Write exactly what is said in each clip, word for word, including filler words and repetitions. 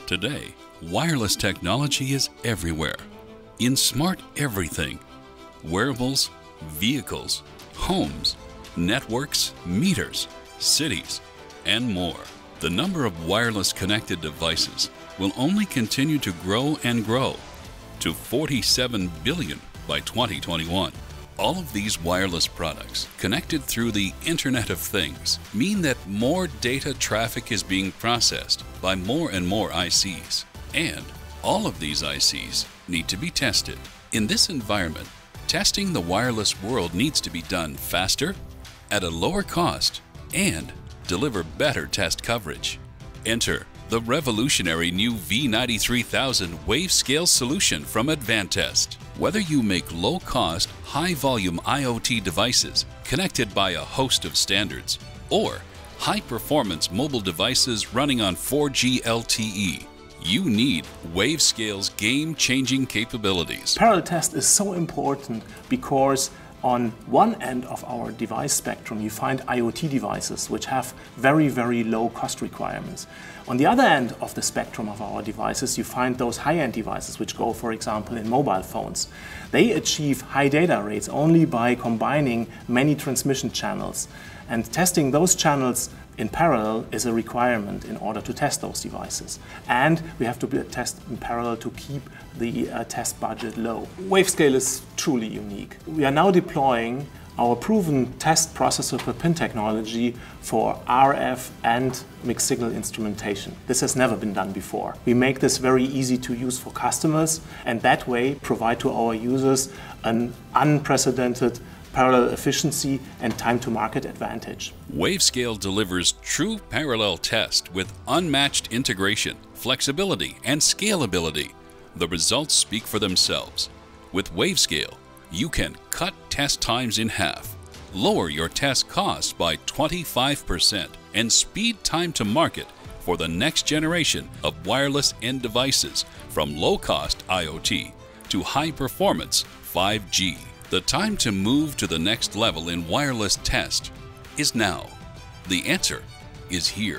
Today, wireless technology is everywhere. In smart everything, wearables, vehicles, homes, networks, meters, cities, and more. The number of wireless connected devices will only continue to grow and grow to forty-seven billion by twenty twenty-one. All of these wireless products connected through the Internet of Things mean that more data traffic is being processed by more and more I Cs. And all of these I Cs need to be tested. In this environment, testing the wireless world needs to be done faster, at a lower cost, and deliver better test coverage. Enter the revolutionary new V ninety-three thousand Wavescale solution from Advantest. Whether you make low-cost, high-volume IoT devices connected by a host of standards, or high-performance mobile devices running on four G L T E, you need Wavescale's game-changing capabilities. Parallel test is so important because on one end of our device spectrum, you find IoT devices which have very, very low cost requirements. On the other end of the spectrum of our devices, you find those high-end devices which go, for example, in mobile phones. They achieve high data rates only by combining many transmission channels. And testing those channels in parallel is a requirement in order to test those devices. And we have to test in parallel to keep the uh, test budget low. Wavescale is truly unique. We are now deploying our proven test processor per pin technology for R F and mixed signal instrumentation. This has never been done before. We make this very easy to use for customers and that way provide to our users an unprecedented parallel efficiency and time to market advantage. Wavescale delivers true parallel test with unmatched integration, flexibility, and scalability. The results speak for themselves. With Wavescale, you can cut test times in half, lower your test costs by twenty-five percent, and speed time to market for the next generation of wireless end devices from low-cost IoT to high-performance five G. The time to move to the next level in wireless test is now. The answer is here.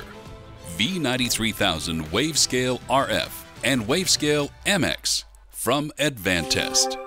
V ninety-three thousand Wavescale R F and Wavescale M X from Advantest.